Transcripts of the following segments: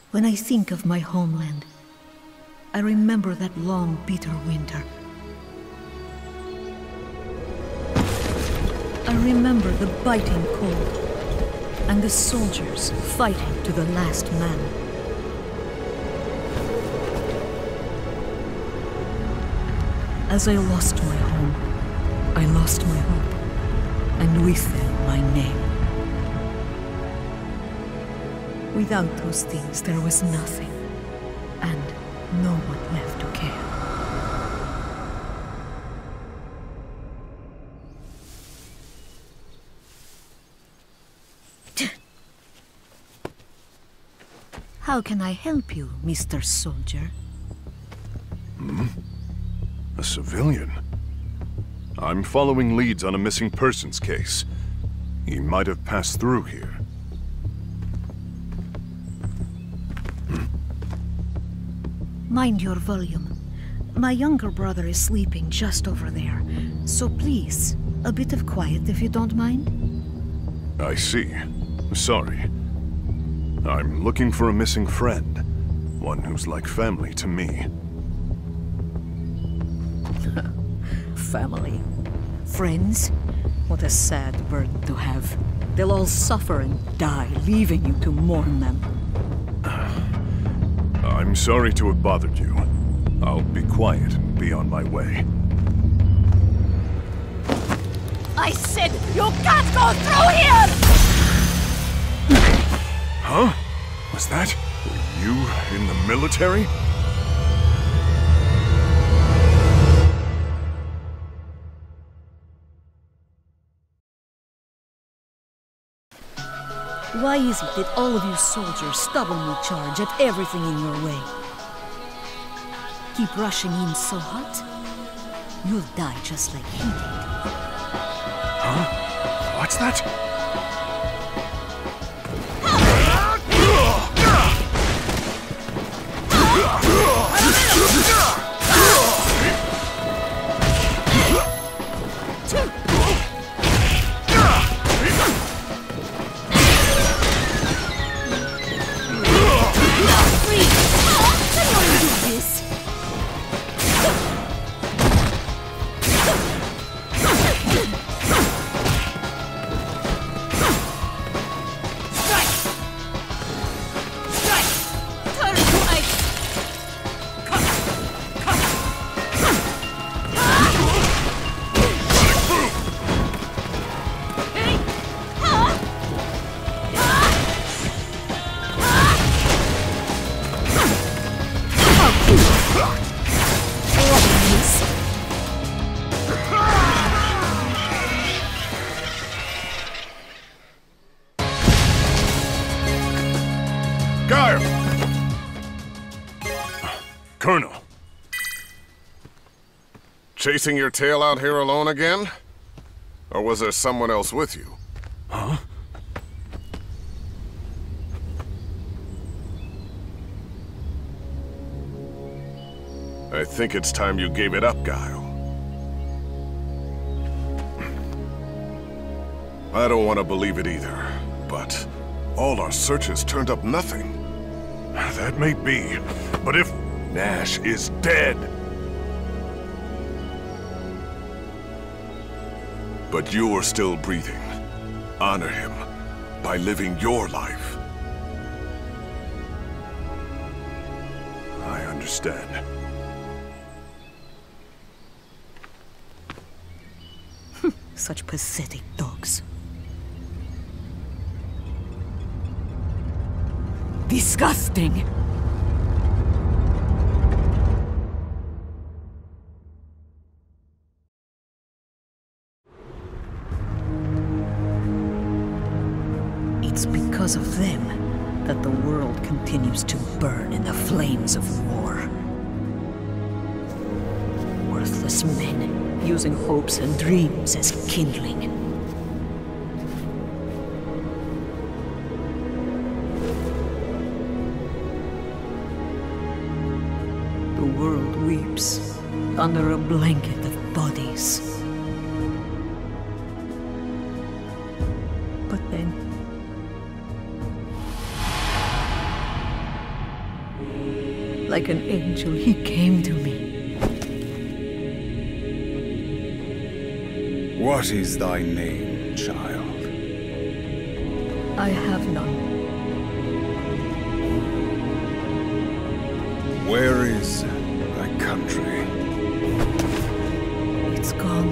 When I think of my homeland, I remember that long, bitter winter. I remember the biting cold, and the soldiers fighting to the last man. As I lost my home, I lost my hope, and with them my name. Without those things, there was nothing, and no one left to care. How can I help you, Mr. Soldier? A civilian? I'm following leads on a missing persons case. He might have passed through here. Mind your volume. My younger brother is sleeping just over there. So please, a bit of quiet if you don't mind. I see. Sorry. I'm looking for a missing friend. One who's like family to me. Family. Friends? What a sad burden to have. They'll all suffer and die, leaving you to mourn them. I'm sorry to have bothered you. I'll be quiet and be on my way. I said you can't go through here! Huh? Was that you in the military? Why is it that all of you soldiers stubbornly charge at everything in your way? Keep rushing in so hot, you'll die just like he did. Huh? What's that? Guile! Colonel. Chasing your tail out here alone again? Or was there someone else with you? Huh? I think it's time you gave it up, Guile. I don't want to believe it either, but all our searches turned up nothing. That may be, but if Nash is dead... But you are still breathing. Honor him by living your life. I understand. Such pathetic dogs. Disgusting! It's because of them that the world continues to burn in the flames of war. Worthless men, using hopes and dreams as kindling. The world weeps under a blanket of bodies. But then... Like an angel, he came to me. What is thy name, child? I have none. Where is thy country? It's gone.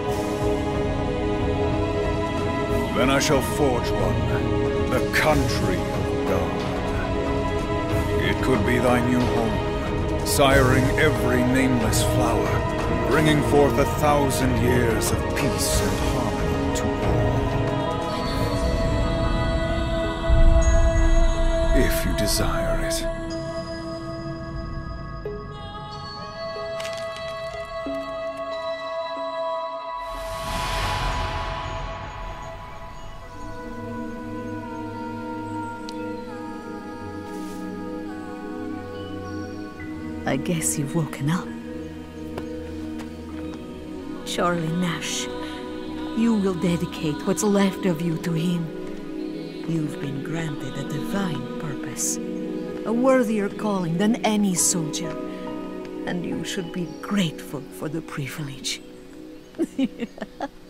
Then I shall forge one, the country of God. It could be thy new home, siring every nameless flower, bringing forth 1,000 years of peace and harmony to all. If you desire it. I guess you've woken up. Charlie Nash, you will dedicate what's left of you to him. You've been granted a divine purpose, a worthier calling than any soldier, and you should be grateful for the privilege.